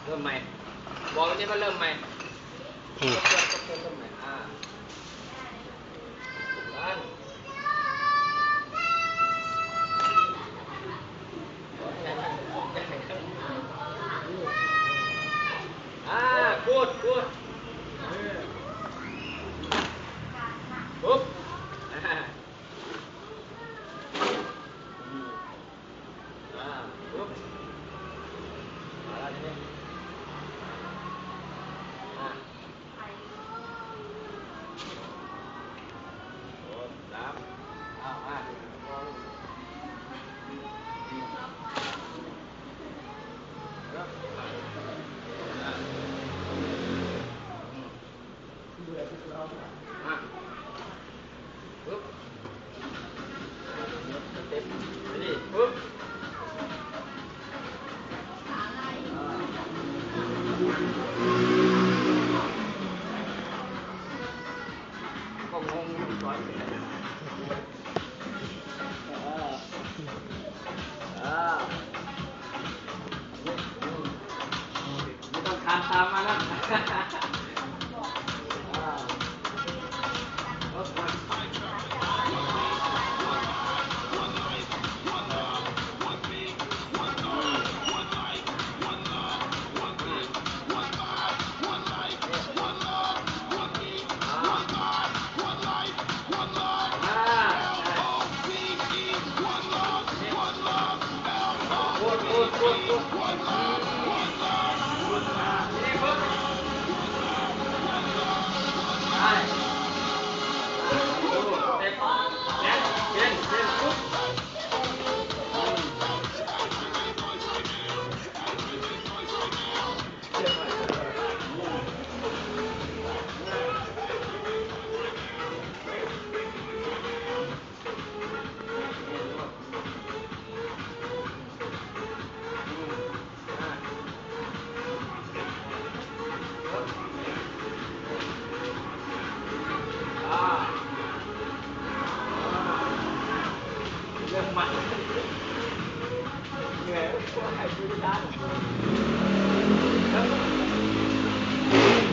เริ่มใหม่บอกวันนี้ว่าเริ่มใหม่เริ่มใหม่กูดปุ๊บปุ๊บมาแล้วทีนี้โอ้สามมาปุ๊บเต็มนี่ปุ๊บก็งงสอนไม่ต้องคานตามมาแล้วเริ่มมันเหนื่อยก็ให้ดูด้าน